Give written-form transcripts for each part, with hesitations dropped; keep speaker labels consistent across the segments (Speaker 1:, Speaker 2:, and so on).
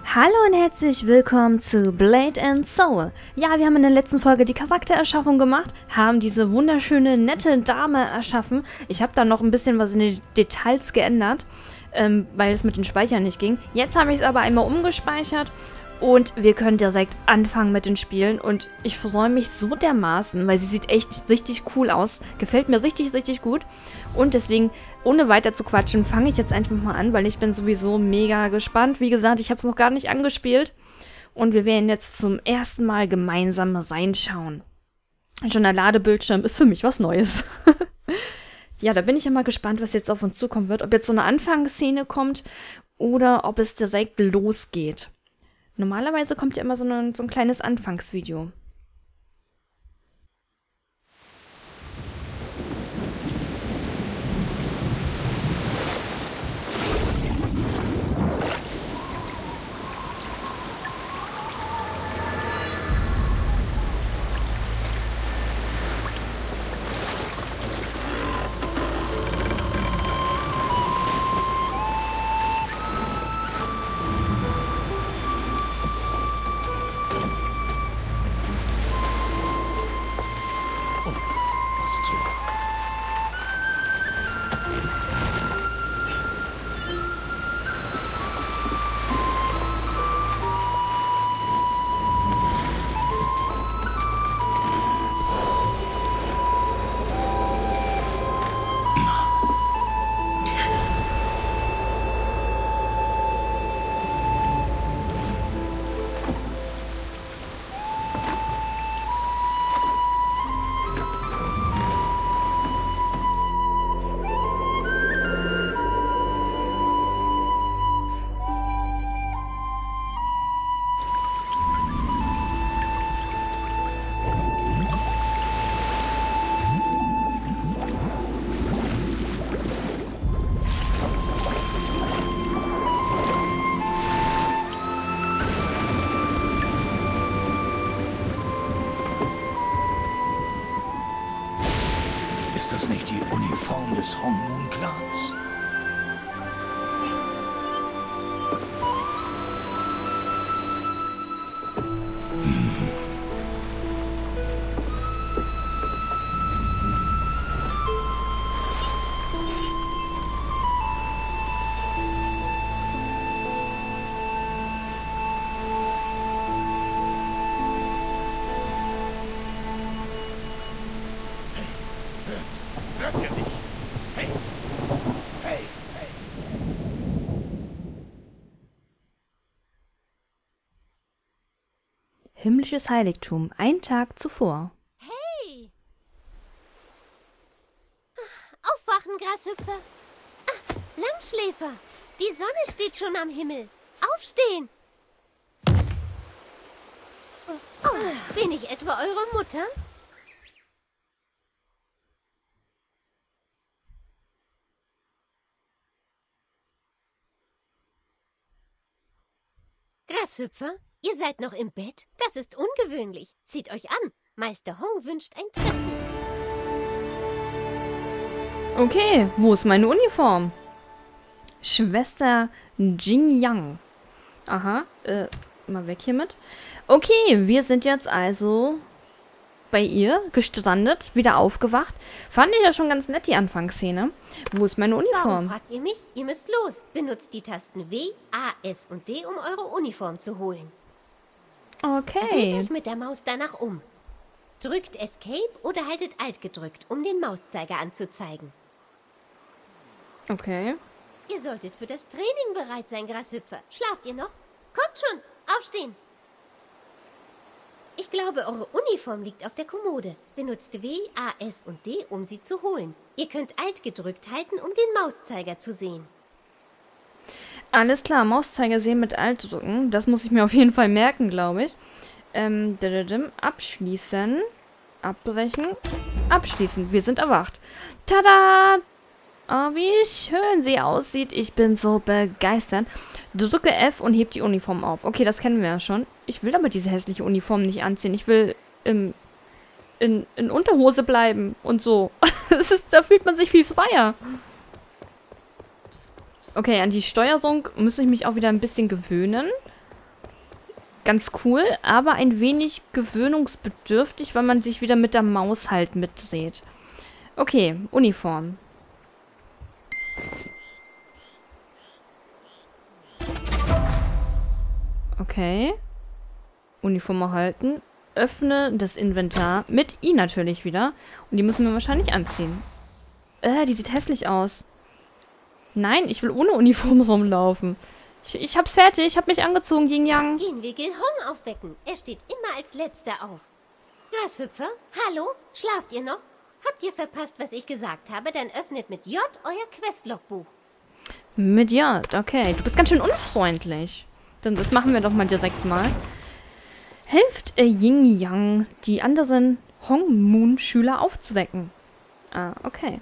Speaker 1: Hallo und herzlich willkommen zu Blade and Soul. Ja, wir haben in der letzten Folge die Charaktererschaffung gemacht, haben diese wunderschöne, nette Dame erschaffen. Ich habe da noch ein bisschen was in den Details geändert, weil es mit den Speichern nicht ging. Jetzt habe ich es aber einmal umgespeichert und wir können direkt anfangen mit den Spielen. Und ich freue mich so dermaßen, weil sie sieht echt richtig cool aus. Gefällt mir richtig, richtig gut. Und deswegen, ohne weiter zu quatschen, fange ich jetzt einfach mal an, weil ich bin sowieso mega gespannt. Wie gesagt, ich habe es noch gar nicht angespielt. Und wir werden jetzt zum ersten Mal gemeinsam reinschauen. Schon der Ladebildschirm ist für mich was Neues. Ja, da bin ich ja mal gespannt, was jetzt auf uns zukommen wird. Ob jetzt so eine Anfangsszene kommt oder ob es direkt losgeht. Normalerweise kommt ja immer so ein kleines Anfangsvideo.
Speaker 2: Ist das nicht die Uniform des Hong Moon Clans? Hört ihr mich? Hey! Hey! Hey!
Speaker 1: Himmlisches Heiligtum, ein Tag zuvor.
Speaker 3: Hey! Aufwachen, Grashüpfer! Langschläfer! Die Sonne steht schon am Himmel! Aufstehen! Oh, bin ich etwa eure Mutter? Grashüpfer, ihr seid noch im Bett? Das ist ungewöhnlich. Zieht euch an. Meister Hong wünscht ein Treffen.
Speaker 1: Okay, wo ist meine Uniform? Schwester Jingyang. Aha, mal weg hiermit. Okay, wir sind jetzt also bei ihr gestrandet, wieder aufgewacht. Fand ich ja schon ganz nett, die Anfangsszene. Wo ist meine
Speaker 3: Warum
Speaker 1: Uniform?
Speaker 3: fragt ihr mich? Ihr müsst los. Benutzt die Tasten W, A, S und D, um eure Uniform zu holen. Seht
Speaker 1: Okay.
Speaker 3: euch mit der Maus danach um. Drückt Escape oder haltet Alt gedrückt, um den Mauszeiger anzuzeigen.
Speaker 1: Okay.
Speaker 3: Ihr solltet für das Training bereit sein, Grashüpfer. Schlaft ihr noch? Kommt schon, aufstehen! Ich glaube, eure Uniform liegt auf der Kommode. Benutzt W, A, S und D, um sie zu holen. Ihr könnt Alt gedrückt halten, um den Mauszeiger zu sehen.
Speaker 1: Alles klar, Mauszeiger sehen mit Alt drücken. Das muss ich mir auf jeden Fall merken, glaube ich. Abschließen. Abbrechen. Abschließen. Wir sind erwacht. Tada! Oh, wie schön sie aussieht. Ich bin so begeistert. Drücke F und heb die Uniform auf. Okay, das kennen wir ja schon. Ich will aber diese hässliche Uniform nicht anziehen. Ich will in Unterhose bleiben und so. Da fühlt man sich viel freier. Okay, an die Steuerung muss ich mich auch wieder ein bisschen gewöhnen. ganz cool, aber ein wenig gewöhnungsbedürftig, weil man sich wieder mit der Maus halt mitdreht. Okay, Uniform. Okay. Uniform erhalten. Öffne das Inventar. Mit I natürlich wieder. Und die müssen wir wahrscheinlich anziehen. Die sieht hässlich aus. Nein, ich will ohne Uniform rumlaufen. Ich hab's fertig. Ich hab mich angezogen, Yin Yang.
Speaker 3: Gehen wir Gil Hong aufwecken. Er steht immer als Letzter auf. Grashüpfer, hallo? Schlaft ihr noch? Habt ihr verpasst, was ich gesagt habe? Dann öffnet mit J euer Questlogbuch.
Speaker 1: Mit J, okay. Du bist ganz schön unfreundlich. Dann das machen wir doch mal direkt mal. Hilft Yin Yang, die anderen Hong Moon Schüler aufzuwecken. Ah, okay.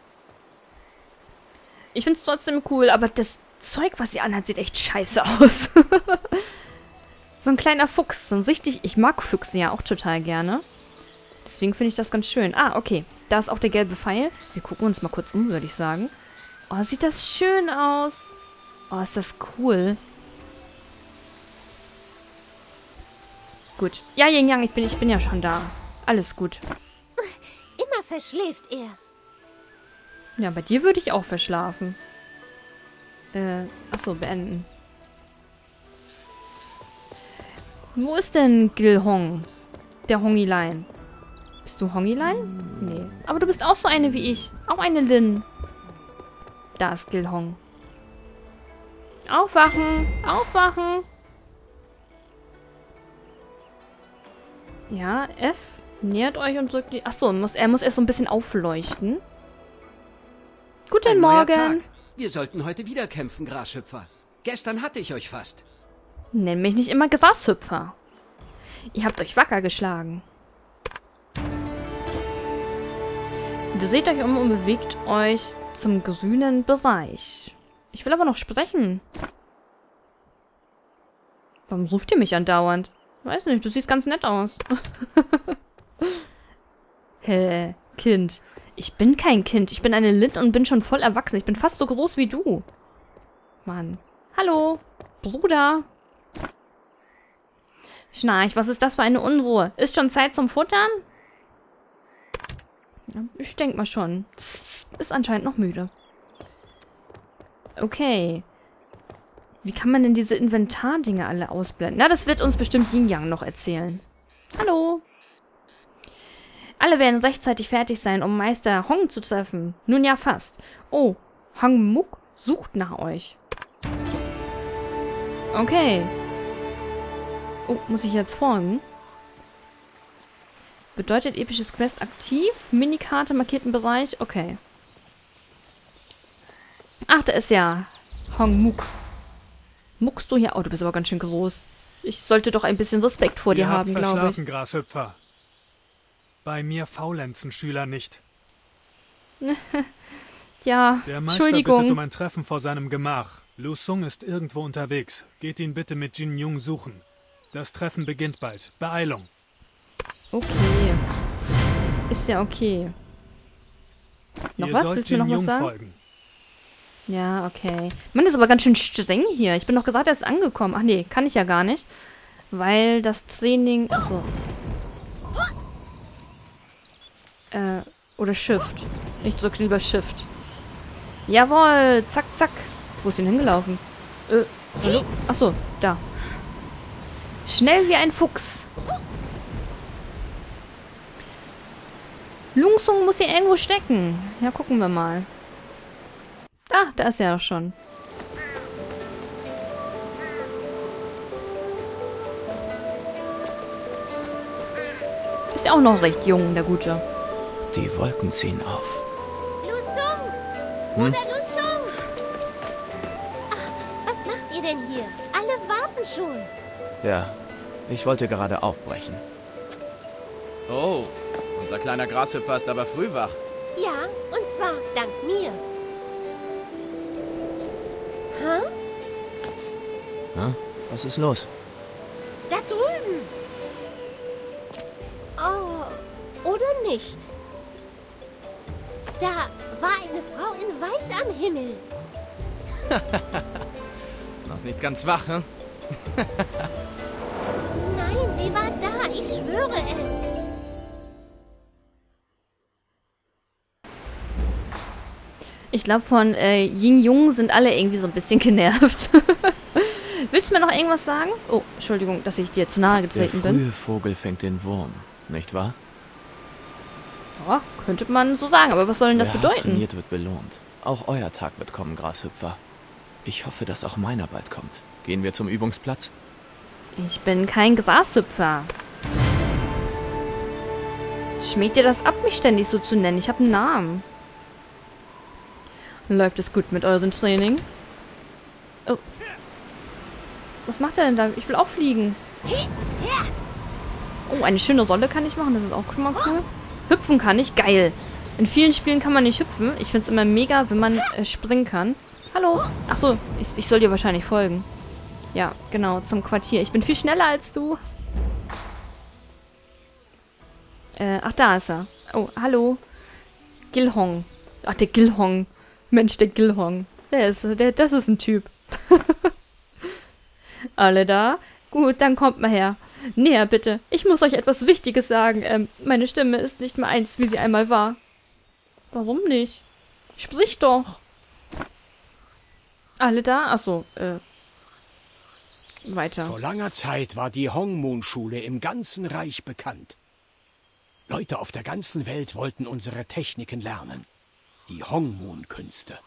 Speaker 1: Ich find's trotzdem cool, aber das Zeug, was sie anhat, sieht echt scheiße aus. So ein kleiner Fuchs, so ein richtig... Ich mag Füchse ja auch total gerne. Deswegen finde ich das ganz schön. Ah, okay. Da ist auch der gelbe Pfeil. Wir gucken uns mal kurz um, würde ich sagen. Oh, sieht das schön aus. Oh, ist das cool. Gut. Ja, Yin Yang, ich bin ja schon da. Alles gut.
Speaker 3: Immer verschläft er.
Speaker 1: Ja, bei dir würde ich auch verschlafen. Achso, beenden. Wo ist denn Gil Hong? Der Hongilein. Bist du Hongilein? Nee. Aber du bist auch so eine wie ich. Auch eine Lin. Da ist Gil Hong. Aufwachen! Aufwachen! Ja, F. Nähert euch und drückt die... Achso, er muss erst so ein bisschen aufleuchten. Guten
Speaker 4: Ein neuer
Speaker 1: Morgen.
Speaker 4: Tag. Wir sollten heute wieder kämpfen, Grashüpfer. Gestern hatte ich euch fast.
Speaker 1: Nenn mich nicht immer Grashüpfer. Ihr habt euch wacker geschlagen. Dreht euch um und bewegt euch zum grünen Bereich. Ich will aber noch sprechen. Warum ruft ihr mich andauernd? Weiß nicht, du siehst ganz nett aus. Hä, Kind. Ich bin kein Kind. Ich bin eine Lin und bin schon voll erwachsen. Ich bin fast so groß wie du. Mann. Hallo, Bruder. Schnarch, was ist das für eine Unruhe? Ist schon Zeit zum Futtern? Ja, ich denke mal schon. Ist anscheinend noch müde. Okay. Wie kann man denn diese Inventardinge alle ausblenden? Na, das wird uns bestimmt Yin Yang noch erzählen. Hallo. Alle werden rechtzeitig fertig sein, um Meister Hong zu treffen. Nun ja, fast. Oh, Hong Muk sucht nach euch. Okay. Oh, muss ich jetzt folgen? Bedeutet episches Quest aktiv. Minikarte, markierten Bereich. Okay. Ach, da ist ja Hong Muk. Muckst du hier? Oh, du bist aber ganz schön groß. Ich sollte doch ein bisschen Respekt vor dir haben, glaube ich.
Speaker 5: Verschlafen, Grashüpfer. Bei mir faulenzen Schüler nicht.
Speaker 1: Ja,
Speaker 5: Der Meister
Speaker 1: Entschuldigung.
Speaker 5: bittet um ein Treffen vor seinem Gemach. Lu Sung ist irgendwo unterwegs. Geht ihn bitte mit Jin Yung suchen. Das Treffen beginnt bald. Beeilung.
Speaker 1: Okay. Ist ja okay. Noch
Speaker 5: Ihr
Speaker 1: was?
Speaker 5: sollt
Speaker 1: Willst du mir
Speaker 5: Jin
Speaker 1: noch was
Speaker 5: Yung
Speaker 1: sagen?
Speaker 5: folgen.
Speaker 1: Ja, okay. Mann, ist aber ganz schön streng hier. Ich bin doch gerade erst angekommen. Ach nee, kann ich ja gar nicht. Weil das Training... Achso. Oder Shift. Ich drücke lieber Shift. Jawohl, zack, zack. Wo ist denn hingelaufen? Hallo? Achso, da. Schnell wie ein Fuchs. Lungsung muss hier irgendwo stecken. Ja, gucken wir mal. Ah, da ist er doch schon. Ist ja auch noch recht jung, der Gute.
Speaker 2: Die Wolken ziehen auf.
Speaker 3: Lusung! Bruder Lusung! Ach, was macht ihr denn hier? Alle warten schon.
Speaker 6: Ja, ich wollte gerade aufbrechen. Oh, unser kleiner Grashüpfer ist aber früh wach.
Speaker 3: Ja, und zwar dank mir. Hä?
Speaker 6: Hm? Was ist los?
Speaker 3: Da drüben. Oh, oder nicht? Da war eine Frau in Weiß am Himmel.
Speaker 6: Noch nicht ganz wach, hm?
Speaker 3: höre es.
Speaker 1: Ich glaube, von Yin Jung sind alle irgendwie so ein bisschen genervt. Willst du mir noch irgendwas sagen? Oh, Entschuldigung, dass ich dir zu nahe getreten
Speaker 2: Der
Speaker 1: bin.
Speaker 2: frühe Vogel fängt den Wurm, nicht wahr?
Speaker 1: Ja, könnte man so sagen, aber was soll denn das
Speaker 2: Wer hart
Speaker 1: bedeuten?
Speaker 2: trainiert, wird belohnt. Auch euer Tag wird kommen, Grashüpfer. Ich hoffe, dass auch meiner bald kommt. Gehen wir zum Übungsplatz?
Speaker 1: Ich bin kein Grashüpfer. Schmägt dir das ab, mich ständig so zu nennen? Ich habe einen Namen. Läuft es gut mit eurem Training? Oh. Was macht er denn da? Ich will auch fliegen. Oh, eine schöne Rolle kann ich machen. Das ist auch schon mal cool. Hüpfen kann ich. Geil. In vielen Spielen kann man nicht hüpfen. Ich finde es immer mega, wenn man springen kann. Hallo. Achso, ich soll dir wahrscheinlich folgen. Ja, genau, zum Quartier. Ich bin viel schneller als du. Ach, da ist er. Oh, hallo. Gilhong. Ach, der Gilhong. Mensch, der Gilhong. Das ist ein Typ. Alle da? Gut, dann kommt mal her. Näher, bitte. Ich muss euch etwas Wichtiges sagen. Meine Stimme ist nicht mehr eins, wie sie einmal war. Warum nicht? Sprich doch. Alle da? Achso, weiter.
Speaker 7: Vor langer Zeit war die Hongmoon-Schule im ganzen Reich bekannt. Leute auf der ganzen Welt wollten unsere Techniken lernen. Die Hongmoon-Künste.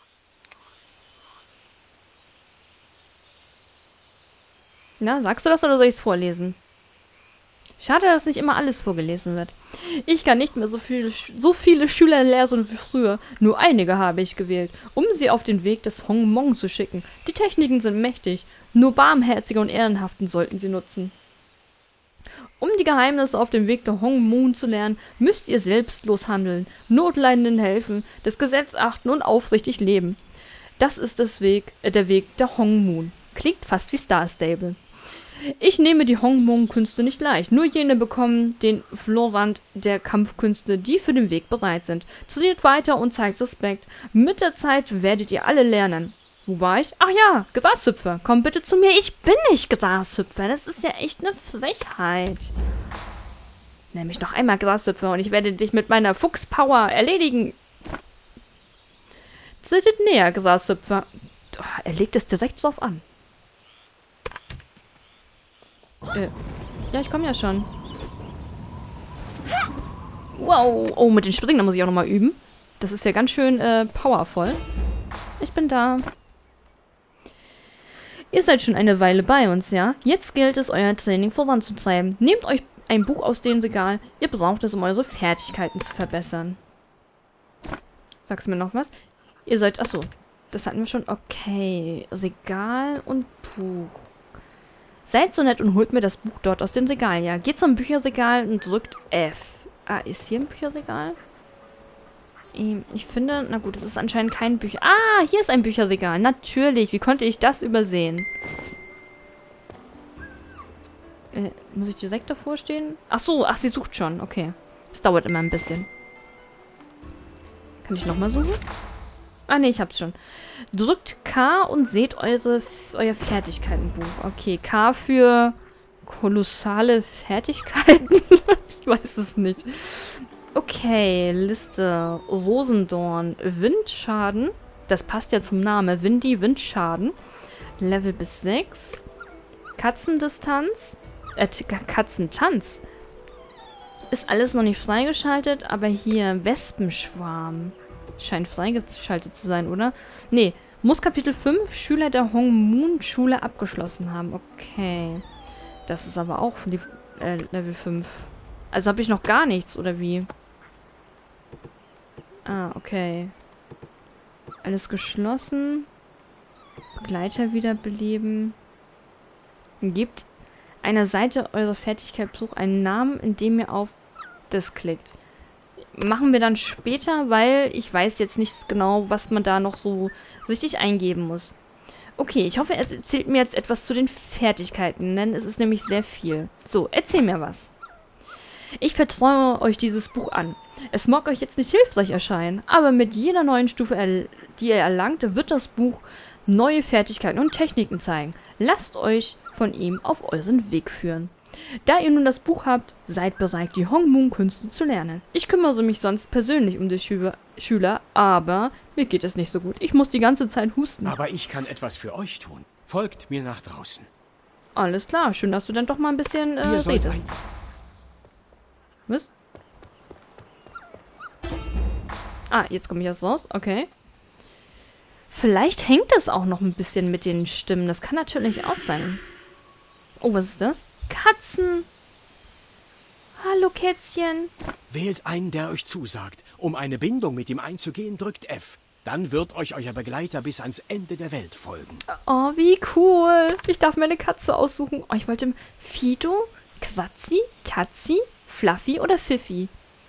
Speaker 1: Na, sagst du das oder soll ich es vorlesen? Schade, dass nicht immer alles vorgelesen wird. Ich kann nicht mehr so viele Schüler lehren wie früher. Nur einige habe ich gewählt, um sie auf den Weg des Hongmong zu schicken. Die Techniken sind mächtig. Nur Barmherzige und Ehrenhaften sollten sie nutzen. Um die Geheimnisse auf dem Weg der Hongmoon zu lernen, müsst ihr selbstlos handeln, Notleidenden helfen, das Gesetz achten und aufrichtig leben. Das ist der Weg der Hongmoon. Klingt fast wie Star Stable. Ich nehme die Hongmoon-Künste nicht leicht. Nur jene bekommen den Florand der Kampfkünste, die für den Weg bereit sind. Trainiert weiter und zeigt Respekt. Mit der Zeit werdet ihr alle lernen. Wo war ich? Ach ja, Grashüpfer. Komm bitte zu mir. Ich bin nicht Grashüpfer. Das ist ja echt eine Frechheit. Nenn mich noch einmal Grashüpfer und ich werde dich mit meiner Fuchspower erledigen. Tretet näher, Grashüpfer. Oh, er legt es direkt drauf an. Ja, ich komme ja schon. Wow. Oh, mit den Springen, da muss ich auch nochmal üben. Das ist ja ganz schön powervoll. Ich bin da. Ihr seid schon eine Weile bei uns, ja? Jetzt gilt es, euer Training voranzutreiben. Nehmt euch ein Buch aus dem Regal. Ihr braucht es, um eure Fertigkeiten zu verbessern. Sagst du mir noch was? Ihr seid... Achso, das hatten wir schon. Okay. Regal und Buch. Seid so nett und holt mir das Buch dort aus dem Regal, ja? Geht zum Bücherregal und drückt F. Ah, ist hier ein Bücherregal? Ich finde, na gut, es ist anscheinend kein Bücher... Ah, hier ist ein Bücherregal. Natürlich, wie konnte ich das übersehen? Muss ich direkt davor stehen? Ach so, ach, sie sucht schon. Okay. Das dauert immer ein bisschen. Kann ich nochmal suchen? Ah, nee, ich hab's schon. Drückt K und seht euer Fertigkeitenbuch. Okay, K für kolossale Fertigkeiten? Ich weiß es nicht. Okay, Liste. Rosendorn. Windschaden. Das passt ja zum Namen. Windy, Windschaden. Level bis 6. Katzendistanz. Katzentanz. Ist alles noch nicht freigeschaltet, aber hier Wespenschwarm. Scheint freigeschaltet zu sein, oder? Nee, muss Kapitel 5 Schüler der Hongmoon-Schule abgeschlossen haben. Okay. Das ist aber auch Level 5. Also habe ich noch gar nichts, oder wie? Ah, okay. Alles geschlossen. Begleiter wiederbeleben. Gebt einer Seite eurer Fertigkeitsbuch einen Namen, indem ihr auf das klickt. Machen wir dann später, weil ich weiß jetzt nicht genau, was man da noch so richtig eingeben muss. Okay, ich hoffe, er erzählt mir jetzt etwas zu den Fertigkeiten, denn es ist nämlich sehr viel. So, erzähl mir was. Ich vertraue euch dieses Buch an. Es mag euch jetzt nicht hilfreich erscheinen, aber mit jeder neuen Stufe, die ihr erlangt, wird das Buch neue Fertigkeiten und Techniken zeigen. Lasst euch von ihm auf euren Weg führen. Da ihr nun das Buch habt, seid bereit, die Hongmoon-Künste zu lernen. Ich kümmere mich sonst persönlich um die Schüler, aber mir geht es nicht so gut. Ich muss die ganze Zeit husten.
Speaker 7: Aber ich kann etwas für euch tun. Folgt mir nach draußen.
Speaker 1: Alles klar, schön, dass du dann doch mal ein bisschen
Speaker 7: Ihr sollt
Speaker 1: redest. Was? Ah, jetzt komme ich erst raus. Okay. Vielleicht hängt es auch noch ein bisschen mit den Stimmen. Das kann natürlich auch sein. Oh, was ist das? Katzen. Hallo, Kätzchen.
Speaker 7: Wählt einen, der euch zusagt. Um eine Bindung mit ihm einzugehen, drückt F. Dann wird euch euer Begleiter bis ans Ende der Welt folgen.
Speaker 1: Oh, wie cool. Ich darf mir eine Katze aussuchen. Oh, ich wollte Fido, Quatzi, Tatzi, Fluffy oder Fifi.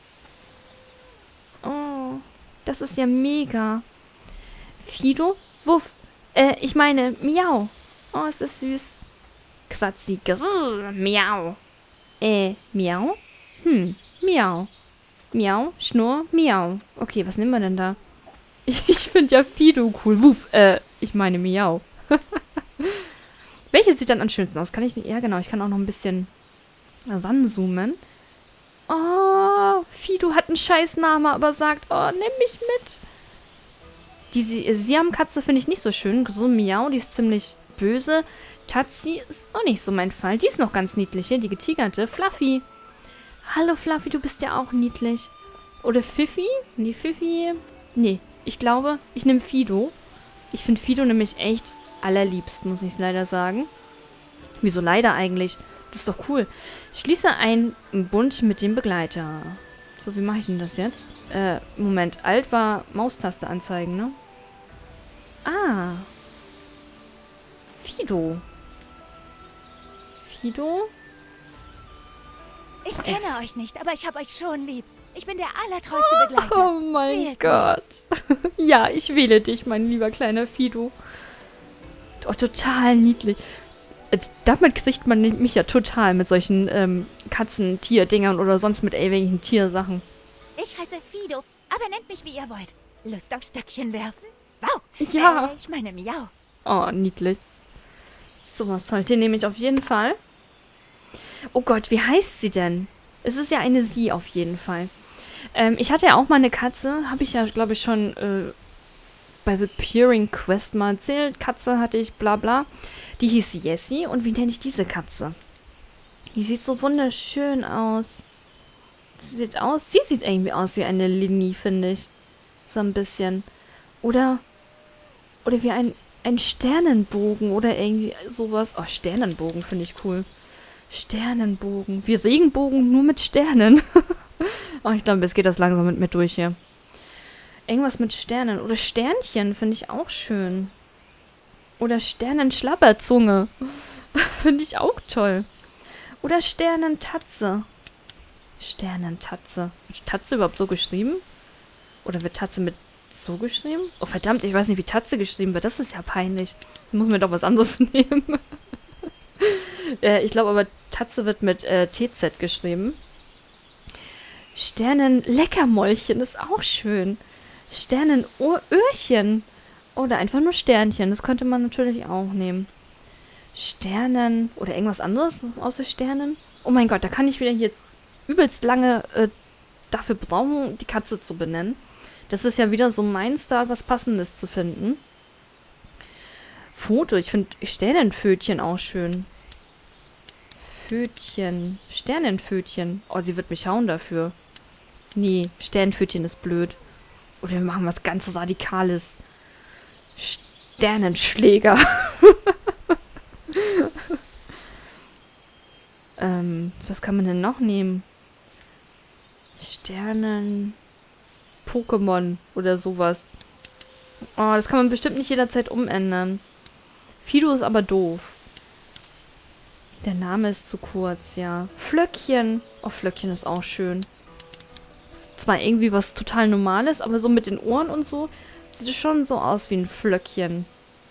Speaker 1: Oh, das ist ja mega. Fido, Wuff. Ich meine, Miau. Oh, es ist süß. Quatzi, grrr, Miau. Miau? Miau. Miau, Schnurr, Miau. Okay, was nehmen wir denn da? Ich finde ja Fido cool. Wuff, ich meine Miau. Welches sieht dann am schönsten aus? Kann ich nicht? Ja, genau. Ich kann auch noch ein bisschen ranzoomen. Oh, Fido hat einen Scheißnamen, aber sagt, oh, nimm mich mit. Die Siam-Katze finde ich nicht so schön. So Miau, die ist ziemlich böse. Tatzi ist auch nicht so mein Fall. Die ist noch ganz niedlich hier, die getigerte. Fluffy. Hallo Fluffy, du bist ja auch niedlich. Oder Fifi? Nee, Fifi. Nee, ich glaube, ich nehme Fido. Ich finde Fido nämlich echt allerliebst, muss ich leider sagen. Wieso leider eigentlich? Das ist doch cool. Schließe einen Bund mit dem Begleiter. So, wie mache ich denn das jetzt? Moment. Alt war Maustaste anzeigen, ne? Ah. Fido. Fido?
Speaker 8: Ich kenne euch nicht, aber ich habe euch schon lieb. Ich bin der allertreueste Begleiter.
Speaker 1: Oh mein
Speaker 8: Wählt
Speaker 1: Gott. Ja, ich wähle dich, mein lieber kleiner Fido. Oh, total niedlich. Damit kriegt man mich ja total mit solchen Katzen-Tier-Dingern oder sonst mit irgendwelchen Tiersachen.
Speaker 8: Ich heiße Fido, aber nennt mich wie ihr wollt. Lust auf Stöckchen werfen? Wow.
Speaker 1: Ja.
Speaker 8: Ich meine Miau.
Speaker 1: Oh, niedlich. Sowas toll. Den nehme ich auf jeden Fall. Oh Gott, wie heißt sie denn? Es ist ja eine Sie auf jeden Fall. Ich hatte ja auch mal eine Katze. Habe ich ja, glaube ich, schon bei The Peering Quest mal erzählt. Katze hatte ich, bla bla. Die hieß Jessie. Und wie nenne ich diese Katze? Die sieht so wunderschön aus. Sie sieht irgendwie aus wie eine Linny, finde ich. So ein bisschen. Oder wie ein Sternenbogen oder irgendwie sowas. Oh, Sternenbogen finde ich cool. Sternenbogen. Wie Regenbogen, nur mit Sternen. Oh, ich glaube, jetzt geht das langsam mit mir durch hier. Irgendwas mit Sternen. Oder Sternchen finde ich auch schön. Oder Sternenschlapperzunge. Finde ich auch toll. Oder Sternentatze. Sternentatze. Wird Tatze überhaupt so geschrieben? Oder wird Tatze mit so geschrieben? Oh, verdammt, ich weiß nicht, wie Tatze geschrieben wird. Das ist ja peinlich. Ich muss mir doch was anderes nehmen. Ich glaube aber, Tatze wird mit TZ geschrieben. Sternenleckermäulchen ist auch schön. Sternenöhrchen. Oder einfach nur Sternchen. Das könnte man natürlich auch nehmen. Sternen. Oder irgendwas anderes außer Sternen. Oh mein Gott, da kann ich wieder jetzt übelst lange dafür brauchen, die Katze zu benennen. Das ist ja wieder so mein Style, was Passendes zu finden. Foto. Ich finde Sternenpfötchen auch schön. Pfötchen. Sternenpfötchen. Oh, sie wird mich hauen dafür. Nee, Sternenpfötchen ist blöd. Oder wir machen was ganz Radikales. Sternenschläger. Was kann man denn noch nehmen? Pokémon oder sowas. Oh, das kann man bestimmt nicht jederzeit umändern. Fido ist aber doof. Der Name ist zu kurz, ja. Flöckchen. Oh, Flöckchen ist auch schön. Zwar irgendwie was total Normales, aber so mit den Ohren und so sieht es schon so aus wie ein Flöckchen.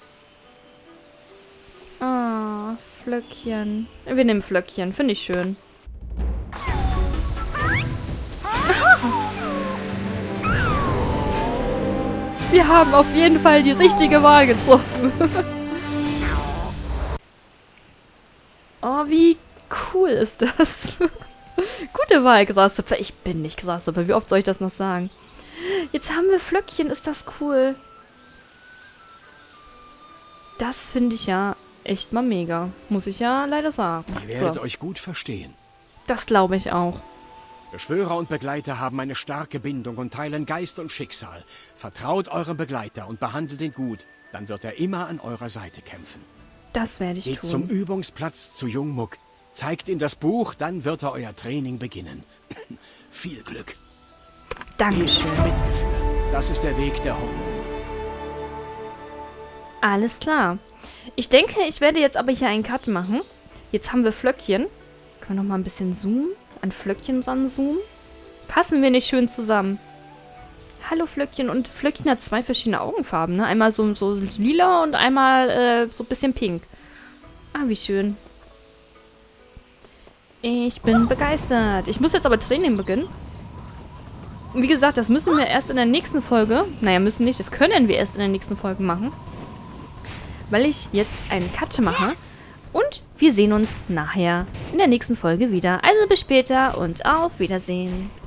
Speaker 1: Ah, Flöckchen. Wir nehmen Flöckchen. Finde ich schön. Wir haben auf jeden Fall die richtige Wahl getroffen. Oh, wie cool ist das? Gute Wahl, Grashüpfer. Ich bin nicht Grashüpfer. Wie oft soll ich das noch sagen? Jetzt haben wir Flöckchen. Ist das cool? Das finde ich ja echt mal mega. Muss ich ja leider sagen.
Speaker 7: Ihr werdet euch gut verstehen.
Speaker 1: Das glaube ich auch.
Speaker 7: Beschwörer und Begleiter haben eine starke Bindung und teilen Geist und Schicksal. Vertraut eurem Begleiter und behandelt ihn gut. Dann wird er immer an eurer Seite kämpfen.
Speaker 1: Das werde ich
Speaker 7: Geht
Speaker 1: tun.
Speaker 7: zum Übungsplatz zu Jungmuck. Zeigt ihm das Buch, dann wird er euer Training beginnen. Viel Glück.
Speaker 1: Dankeschön.
Speaker 7: Mitgefühl. Das ist der Weg der Hongmoon.
Speaker 1: Alles klar. Ich denke, ich werde jetzt aber hier einen Cut machen. Jetzt haben wir Flöckchen. Können wir noch mal ein bisschen zoomen? An Flöckchen ranzoomen? Passen wir nicht schön zusammen? Hallo Flöckchen. Und Flöckchen hat 2 verschiedene Augenfarben, ne? Einmal so lila und einmal so ein bisschen pink. Ah, wie schön. Ich bin begeistert. Ich muss jetzt aber Training beginnen. Wie gesagt, das müssen wir erst in der nächsten Folge... Naja, müssen nicht. Das können wir erst in der nächsten Folge machen. Weil ich jetzt einen Cut mache. Und wir sehen uns nachher in der nächsten Folge wieder. Also bis später und auf Wiedersehen.